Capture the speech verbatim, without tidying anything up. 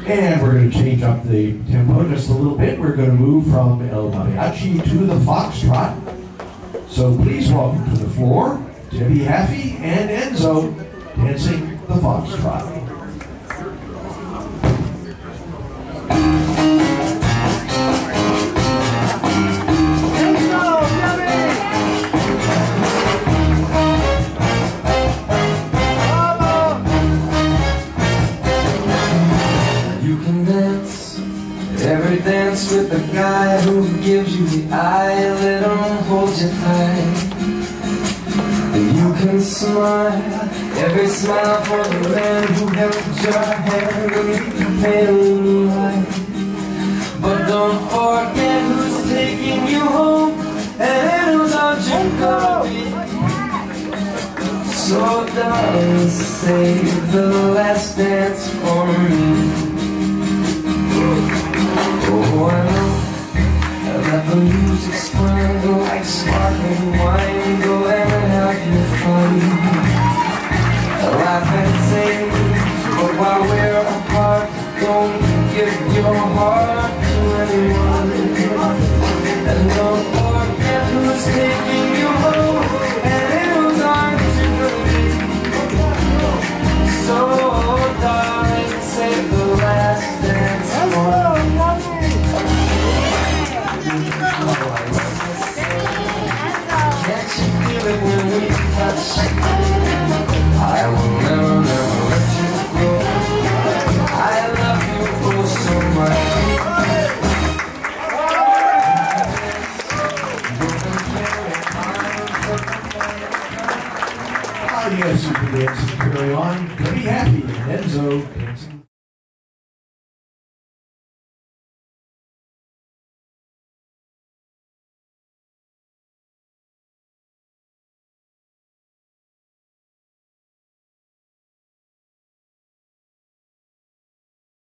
And we're going to change up the tempo just a little bit. We're going to move from El Mariachi to the foxtrot. So please welcome to the floor, Debbie Haffey and Enzo dancing the foxtrot. Every dance with the guy who gives you the eye, let him hold you tight. And you can smile, every smile for the man who held your hand in the pale moonlight. But don't forget who's taking you home and who's on your coffee. So darling, save the last dance for me.